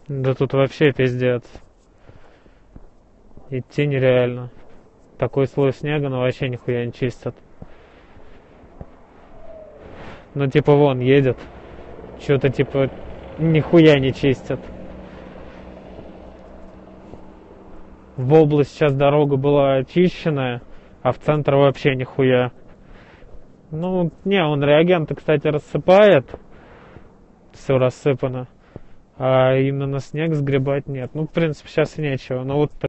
Да тут вообще пиздец. Идти нереально. Такой слой снега, но вообще нихуя не чистят. Ну типа вон едет. Что-то типа нихуя не чистят. В область сейчас дорога была очищенная, а в центр вообще нихуя. Ну, не, он реагенты, кстати, рассыпает. Все рассыпано. А именно снег сгребать нет. Ну, в принципе, сейчас и нечего. Ну, вот